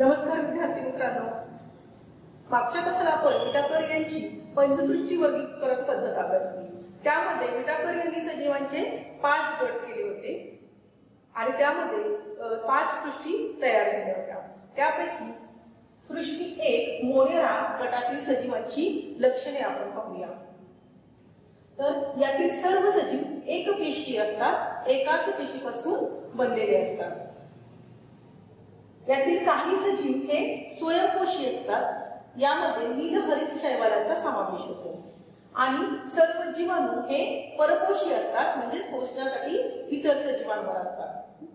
नमस्कार विद्यार्थी मित्रांनो, मागच्या तासाला आपण विटाकर यांची पंचसृष्टी वर्गीकरण पद्धत अभ्यासली। त्यामध्ये विटाकर यांनी सजीवांचे 5 गट केले होते आणि त्यामध्ये 5 सृष्टी तयार झाल्या होत्या। त्यापैकी सृष्टी 1 मोनेरा गटातील सजीवांची लक्षणे आपण पाहूया। तर यातील सर्व सजीव एकपेशीय असतात, एकाच पेशीपासून बनलेले असतात। यातील काही सजीव हे स्वयंपोषी असतात, यामध्ये नीलहरित शैवालाचा समावेश होतो आणि सर्व जीवाणू हे परपोषी असतात, म्हणजे पोषणासाठी इतर सजीवांवर असतात।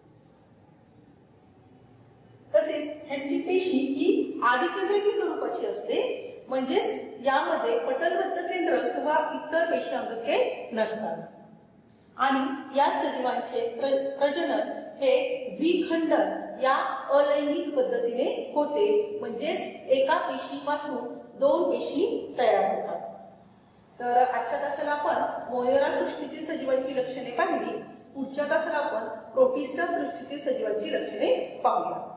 तसेच ह्यांची पेशी ही आदिकेंद्रकी स्वरूपाची असते, म्हणजेच यामध्ये पटलबद्ध केंद्र किंवा इतर पेशीअंगके नसतात आणि या सजीवांचे प्रजनन हे विखंडन या अलैंगिक पद्धतीने होते, म्हणजेच एका पेशीपासून 2 पेशी तयार होतात। तर आजच्या तासाला आपण मोनेरा सृष्टीतील सजीवांची लक्षणे पाहिली। पुढच्या तासाला आपण प्रोटिस्टा सृष्टीतील सजीवांची लक्षणे पाहूया।